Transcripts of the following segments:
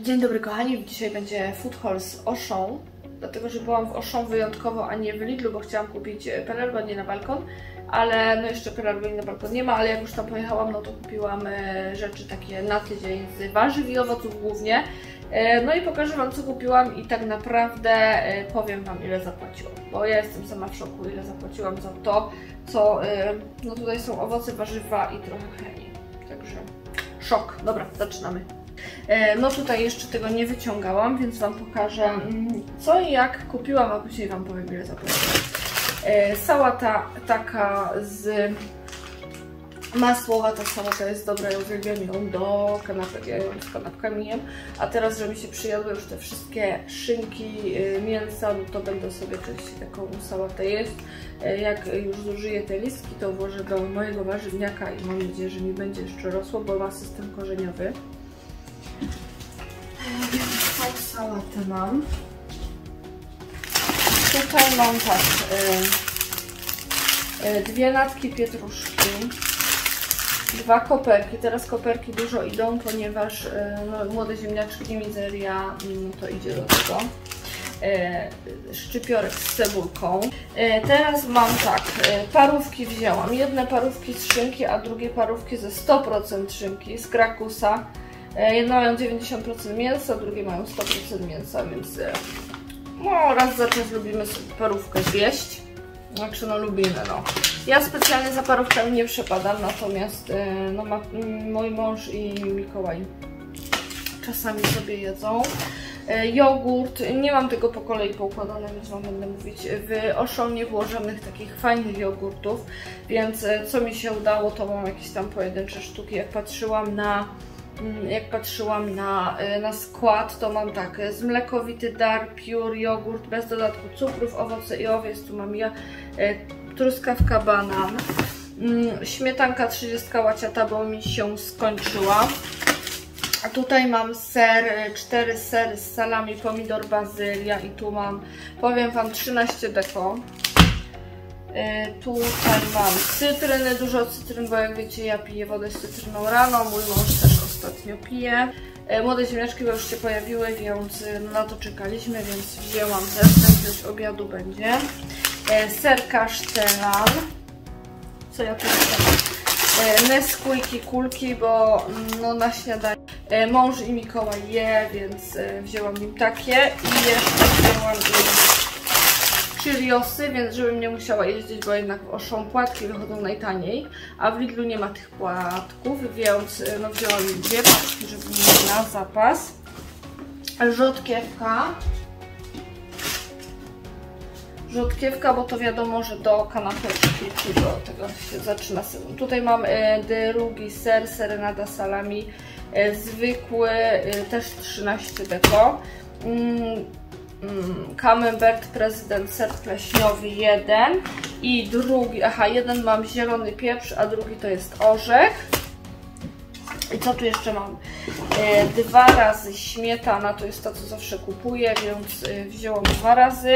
Dzień dobry kochani, dzisiaj będzie food haul z Auchan, dlatego że byłam w Auchan wyjątkowo, a nie w Lidlu, bo chciałam kupić pelargonię na balkon, ale no jeszcze pelargonii na balkon nie ma, ale jak już tam pojechałam, no to kupiłam rzeczy takie na tydzień z warzyw i owoców głównie. No i pokażę Wam, co kupiłam i tak naprawdę powiem Wam, ile zapłaciłam, bo ja jestem sama w szoku, ile zapłaciłam za to, co, no tutaj są owoce, warzywa i trochę chemii, także szok. Dobra, zaczynamy. No tutaj jeszcze tego nie wyciągałam, więc Wam pokażę, co i jak kupiłam, a później Wam powiem, ile zapłaciłam. Sałata taka z masłowata sałata jest dobra, ja uwielbiam ją do kanapek, ja ją z kanapkami jem. A teraz, że mi się przyjadły już te wszystkie szynki, mięsa, no to będę sobie częściej taką sałatę jeść. Jak już zużyję te listki, to włożę do mojego warzywniaka i mam nadzieję, że mi będzie jeszcze rosło, bo ma system korzeniowy. Więc tą sałatę mam. Tutaj mam tak, dwie natki pietruszki, dwa koperki. Teraz koperki dużo idą, ponieważ no, młode ziemniaczki, mizeria, to idzie do tego. Szczypiorek z cebulką. Teraz mam tak, parówki wzięłam. Jedne parówki z szynki, a drugie parówki ze 100% szynki, z Krakusa. Jedne mają 90% mięsa, drugie mają 100% mięsa, więc no, raz za czas lubimy sobie parówkę zjeść. Znaczy no lubimy, no. Ja specjalnie za parówkami nie przepadam, natomiast no, mój mąż i Mikołaj czasami sobie jedzą. Jogurt, nie mam tego po kolei poukładane, więc Wam będę mówić. W Auchan nie było żadnych takich fajnych jogurtów, więc co mi się udało, to mam jakieś tam pojedyncze sztuki. Jak patrzyłam na skład, to mam tak, z mlekowity Dar Pure jogurt bez dodatku cukrów, owoce i owiec, tu mam ja, truskawka banan, śmietanka 30 łaciata, bo mi się skończyła. A tutaj mam ser, 4 sery z salami, pomidor, bazylia i tu mam, powiem Wam, 13 deko. Tutaj mam cytryny, dużo cytryn, bo jak wiecie, ja piję wodę z cytryną rano, mój mąż też ostatnio pije. Młode ziemniaczki już się pojawiły, więc na to czekaliśmy, więc wzięłam też, coś obiadu będzie. Ser kasztelan. Co ja tu mam? Nesquiki, kulki, bo no, na śniadanie mąż i Mikołaj je, więc wzięłam im takie i jeszcze wzięłam im Cheeriosy, więc żebym nie musiała jeździć, bo jednak w Auchan płatki wychodzą najtaniej, a w Lidlu nie ma tych płatków, więc no, wzięłam im dwie paczki, żeby mieć na zapas. Rzodkiewka, bo to wiadomo, że do kanapeczki, czy do tego się zaczyna sezon. Tutaj mam drugi ser, serenada salami, zwykły, też 13 deko. Camembert prezydent ser pleśniowy 1 i drugi, jeden mam zielony pieprz, a drugi to jest orzech. I co tu jeszcze mam? 2 razy śmietana, to jest to, co zawsze kupuję, więc wzięłam 2 razy.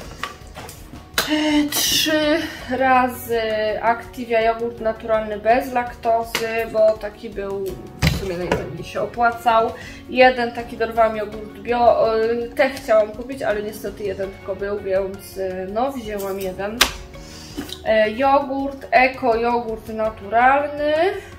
3 razy Activia jogurt naturalny bez laktozy, bo taki był w sumie najlepiej się opłacał. Jeden taki dorwałam jogurt bio, te chciałam kupić, ale niestety jeden tylko był, więc no wzięłam jeden. Jogurt, eko jogurt naturalny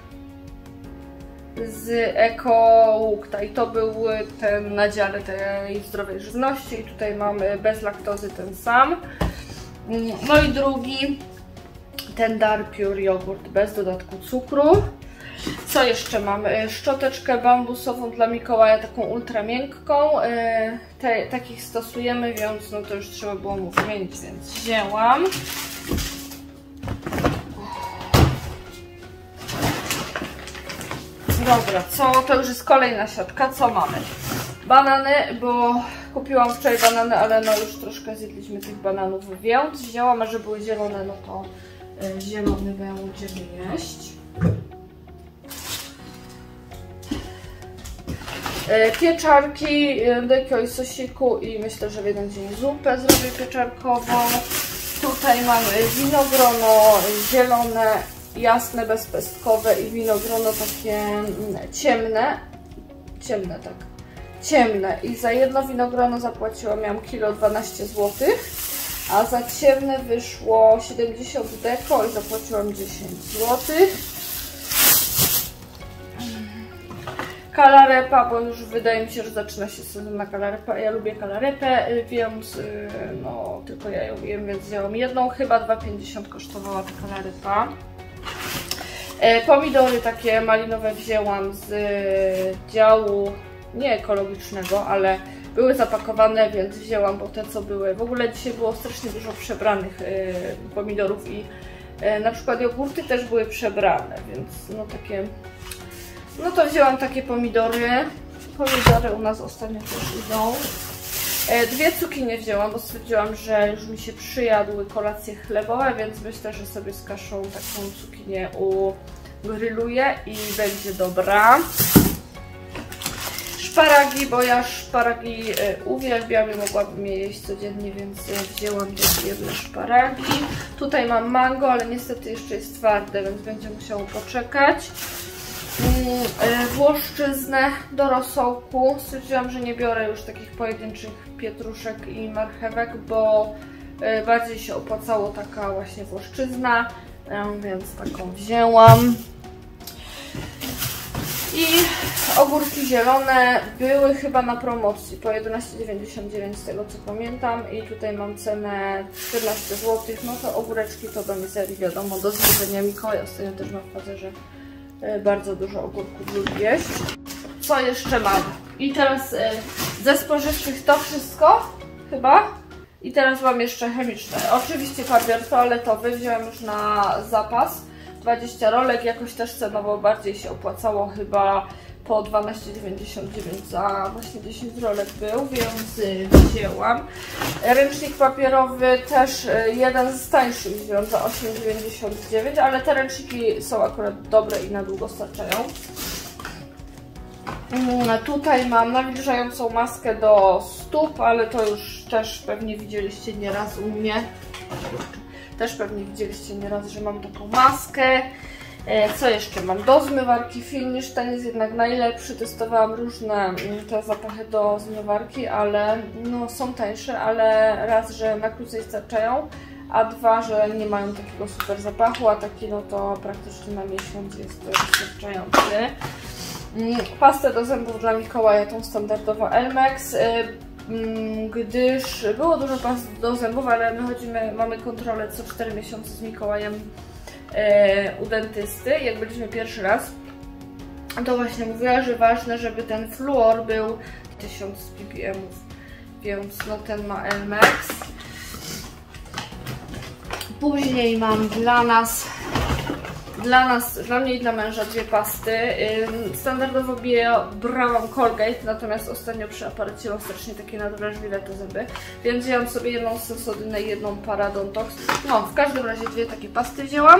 z Eko Łukta i to był ten na dziale tej zdrowej żywności i tutaj mamy bez laktozy ten sam. No i drugi, ten Dar Pure jogurt bez dodatku cukru. Co jeszcze mamy? Szczoteczkę bambusową dla Mikołaja, taką ultra miękką. Takich stosujemy, więc no to już trzeba było mu wymienić, więc wzięłam. Dobra, to już jest kolejna siatka. Co mamy? Banany, bo kupiłam wczoraj banany, ale no już troszkę zjedliśmy tych bananów, więc wzięłam, a że były zielone, no to zielony będziemy jeść. Pieczarki, deko i sosiku i myślę, że w jeden dzień zupę zrobię pieczarkową. Tutaj mamy winogrono zielone, jasne, bezpestkowe i winogrono takie ciemne, tak. ciemne i za jedno winogrono zapłaciłam, miałam kilo 12 zł, a za ciemne wyszło 70 deko i zapłaciłam 10 zł. Kalarepa, bo już wydaje mi się, że zaczyna się sezon na kalarepę. Ja lubię kalarepę, więc no tylko ja ją jem, więc wzięłam jedną. Chyba 2,50 kosztowała ta kalarepa. Pomidory takie malinowe wzięłam z działu nie ekologicznego, ale były zapakowane, więc wzięłam, bo te co były. W ogóle dzisiaj było strasznie dużo przebranych pomidorów i na przykład jogurty też były przebrane, więc no takie... No to wzięłam takie pomidory. Pomidory u nas ostatnio też idą. 2 cukinie wzięłam, bo stwierdziłam, że już mi się przyjadły kolacje chlebowe, więc myślę, że sobie z kaszą taką cukinię ugryluję i będzie dobra. Szparagi, bo ja szparagi uwielbiam i mogłabym je jeść codziennie, więc wzięłam też jedne szparagi. Tutaj mam mango, ale niestety jeszcze jest twarde, więc będzie musiało poczekać. Włoszczyznę do rosołku. Stwierdziłam, że nie biorę już takich pojedynczych pietruszek i marchewek, bo bardziej się opłacało taka właśnie włoszczyzna, więc taką wzięłam. I ogórki zielone były chyba na promocji po 11,99 z tego co pamiętam i tutaj mam cenę 14 zł. No to ogóreczki to do mizerii, wiadomo, do zjedzenia. Mikołaj ostatnio też ma w fazerze bardzo dużo ogórków lubi jeść. Co jeszcze mam? I teraz ze spożywczych to wszystko chyba. I teraz mam jeszcze chemiczne. Oczywiście papier toaletowy wziąłem już na zapas. 20 rolek, jakoś też cenowo bardziej się opłacało, chyba po 12,99 za właśnie 10 rolek był, więc wzięłam. Ręcznik papierowy też jeden z tańszych wziąłem za 8,99, ale te ręczniki są akurat dobre i na długo starczają. Tutaj mam nawilżającą maskę do stóp, ale to już też pewnie widzieliście nieraz u mnie. Też pewnie widzieliście nieraz, że mam taką maskę. Co jeszcze mam? Do zmywarki Finish, ten jest jednak najlepszy. Testowałam różne te zapachy do zmywarki, ale no, są tańsze, ale raz, że na krócej starczają, a dwa, że nie mają takiego super zapachu, a taki no to praktycznie na miesiąc jest wystarczający. Pastę do zębów dla Mikołaja, tą standardowo Elmex, gdyż było dużo past do zębów, ale my mamy kontrolę co 4 miesiące z Mikołajem u dentysty. Jak byliśmy pierwszy raz, to właśnie mówiła, że ważne, żeby ten fluor był 1000 ppm, więc no ten ma Elmex. Później mam dla mnie i dla męża 2 pasty. Standardowo brałam Colgate, natomiast ostatnio przy aparacie mam strasznie takie nadwrażliwe te zęby, więc wzięłam sobie jedną Sensodynę i jedną Paradontox. No, w każdym razie 2 takie pasty wzięłam.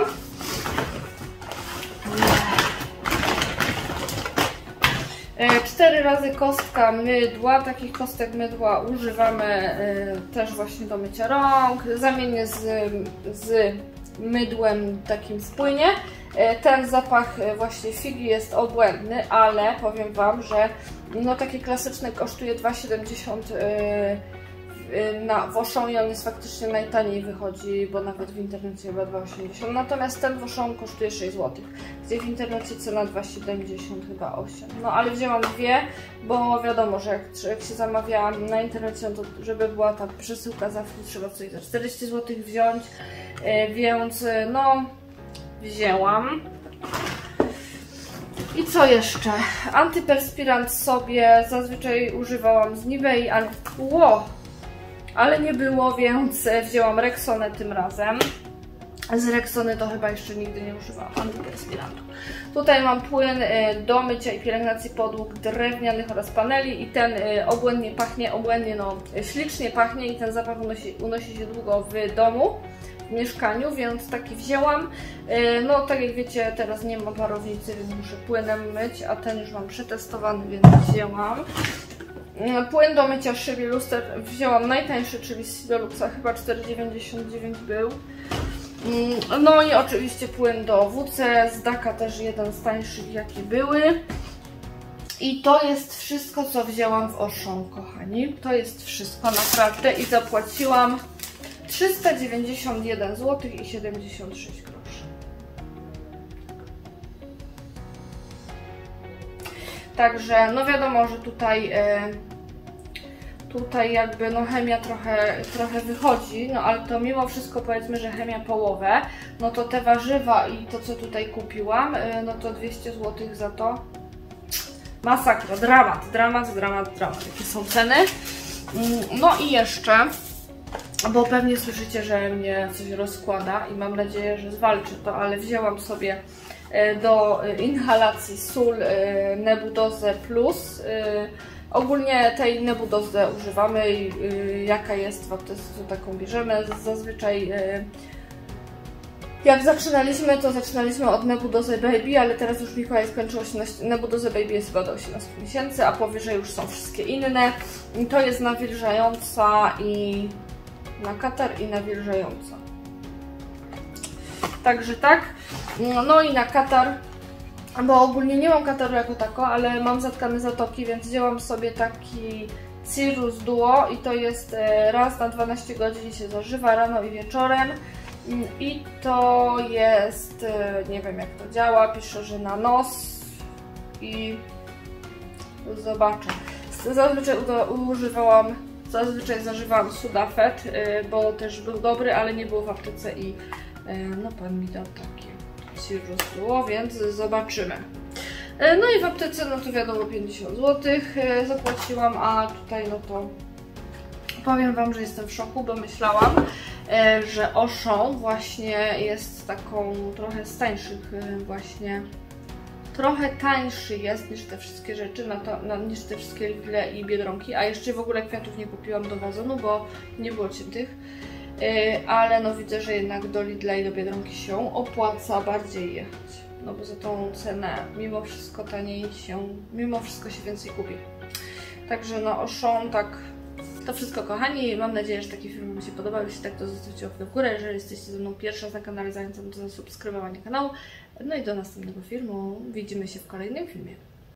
4 razy kostka mydła. Takich kostek mydła używamy też właśnie do mycia rąk. Zamienię z mydłem takim w płynie. Ten zapach właśnie figi jest obłędny, ale powiem Wam, że no takie klasyczne kosztuje 2,70 w Auchan i on jest faktycznie najtaniej wychodzi, bo nawet w internecie chyba 2,80. Natomiast ten w Auchan kosztuje 6 zł, gdzie w internecie cena 2,70, chyba 8. No ale wzięłam 2, bo wiadomo, że jak się zamawia na internecie, no to żeby była ta przesyłka za free, trzeba coś za 40 zł wziąć, więc no wzięłam. I co jeszcze? Antyperspirant sobie zazwyczaj używałam z Nivei, ale nie było, więc wzięłam Rexonę tym razem. Z Rexony to chyba jeszcze nigdy nie używałam antyperspirantu. Tutaj mam płyn do mycia i pielęgnacji podłóg drewnianych oraz paneli i ten obłędnie pachnie, ślicznie pachnie i ten zapach unosi się długo w domu, w mieszkaniu, więc taki wzięłam. No tak jak wiecie, teraz nie ma parownicy, więc muszę płynem myć, a ten już mam przetestowany, więc wzięłam. Płyn do mycia szyb i luster wzięłam najtańszy, czyli z Sidoluxa, chyba 4,99 był. No i oczywiście płyn do WC, z Daka też jeden z tańszych jakie były. I to jest wszystko, co wzięłam w Auchan, kochani. To jest wszystko naprawdę i zapłaciłam 391 zł i 76 groszy. Także no wiadomo, że tutaj jakby no chemia trochę wychodzi, no ale to mimo wszystko powiedzmy, że chemia połowę, no to te warzywa i to, co tutaj kupiłam, no to 200 zł za to. Masakra, dramat. Jakie są ceny. No i jeszcze, bo pewnie słyszycie, że mnie coś rozkłada i mam nadzieję, że zwalczy to, ale wzięłam sobie do inhalacji sól Nebudozę Plus. Ogólnie tej Nebudozę używamy i jaka jest w aptece, to taką bierzemy. Zazwyczaj jak zaczynaliśmy, to zaczynaliśmy od Nebudozy Baby, ale teraz już Mikołaj skończył 18, Nebudozy Baby jest chyba do 18 miesięcy, a powyżej już są wszystkie inne. I to jest nawilżająca i na katar i nawilżająca. Także tak, no i na katar, bo ogólnie nie mam kataru jako tako, ale mam zatkane zatoki, więc wzięłam sobie taki Cirrus Duo i to jest raz na 12 godzin się zażywa rano i wieczorem. I to jest, nie wiem jak to działa, pisze, że na nos i zobaczę. Zazwyczaj zażywałam Sudafed, bo też był dobry, ale nie było w aptece i no pan mi dał takie Cirrus Duo, więc zobaczymy. No i w aptece, no to wiadomo 50 zł zapłaciłam, a tutaj no to powiem Wam, że jestem w szoku, bo myślałam, że Auchan właśnie jest taką trochę z tańszych właśnie, trochę tańszy jest niż te wszystkie rzeczy, niż te wszystkie Lidle i Biedronki, a jeszcze w ogóle kwiatów nie kupiłam do wazonu, bo nie było ciętych, ale no widzę, że jednak do Lidla i do Biedronki się opłaca bardziej jechać, no bo za tą cenę mimo wszystko taniej się, mimo wszystko się więcej kupi. Także no Auchan tak. To wszystko, kochani. Mam nadzieję, że taki film Wam się podobał. Jeśli tak, to zostawcie łapkę w górę. Jeżeli jesteście ze mną pierwszy raz na kanale, zachęcam do zasubskrybowania kanału. No i do następnego filmu. Widzimy się w kolejnym filmie.